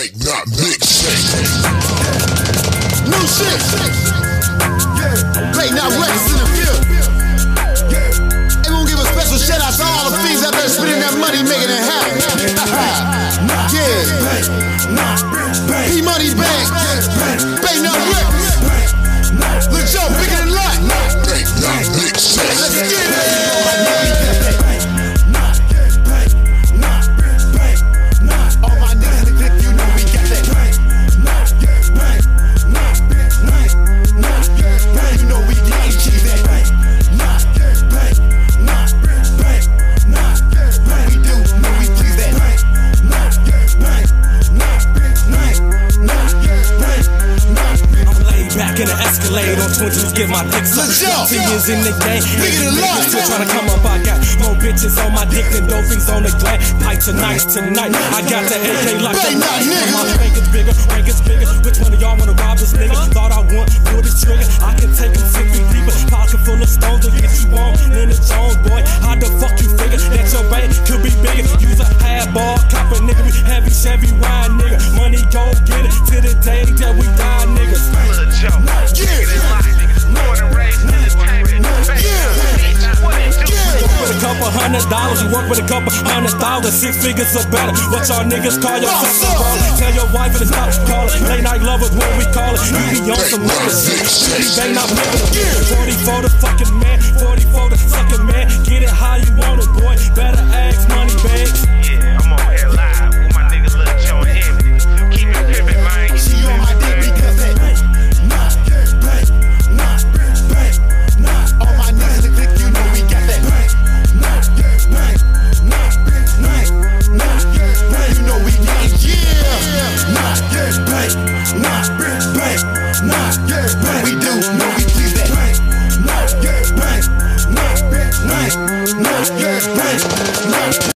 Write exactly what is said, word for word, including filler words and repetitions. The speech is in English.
Bank, not mixtape. New shit. Bank, not records in the field. They gon' give a special shout out to all the things out there spending that money making it happen. Yeah. P-Money Bank. Bank, not records. Lil Joe, bigger than life. Bank, not mixtape. Let's get it. In the Escalade on twenties, get my dick sucked. Ten years in the game, bigger than life. Still trying to come up, I got more bitches on my dick than dolphins on the gland. Pipe tonight, tonight. I got the A K locked up. My bank is bigger, rank is bigger. Which one of y'all wanna rob this nigga? Thought I want, pull this trigger. I can take him six feet deeper. Pocket full of stones to get you on. Linda Jones, boy. How the fuck you figure that your bank could be bigger? Use a half ball, cop a nigga. We heavy Chevy wine, nigga. Money go get it to the day that we die, niggas. With a couple hundred dollars, you work with a couple hundred thousand, six figures or better. What y'all niggas call your fucking baller? Tell your wife to stop calling. Late night lovers, what we call it. You be on some other shit. Bang not making forty for the fucking man, forty for the sucking man. Get it how you want it, boy. Better ask money, bags. Yeah, I'm on here live with my nigga Lil Joe and Emily. Keep it pimpin', man. She on my dick because they not bank, not bank, not all my niggas look like you know we got that bank, not bank, not bank, not bank, you know we got it, yeah, not bank, not bank, not bank, we do know we